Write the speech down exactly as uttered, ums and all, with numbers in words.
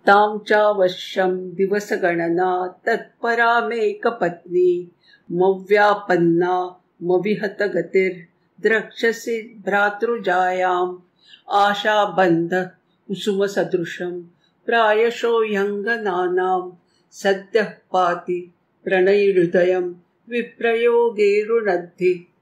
तां चावश्यं दिवसगणना तत्परामेकपत्नी मव्यापन्ना मविहतगतिर्द्रक्ष्यसि भ्रातृजायाम् आशाबन्ध कुसुमसदृशं प्रायशो ह्यङ्गनानां सद्यः पाति प्रणयहृदयं विप्रयोगे रुणद्धि।